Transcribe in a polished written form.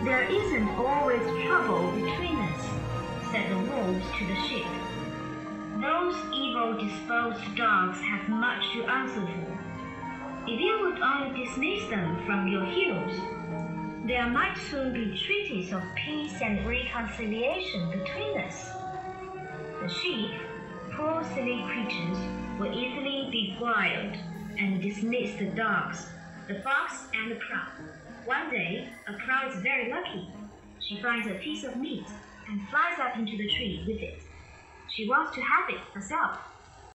"There isn't always trouble between us," said the wolves to the sheep. "Those evil-disposed dogs have much to answer for. If you would only dismiss them from your hills, there might soon be treaties of peace and reconciliation between us." The sheep, poor silly creatures, were easily beguiled and dismissed the dogs, the fox, and the crow. One day, a crow is very lucky. She finds a piece of meat and flies up into the tree with it. She wants to have it herself.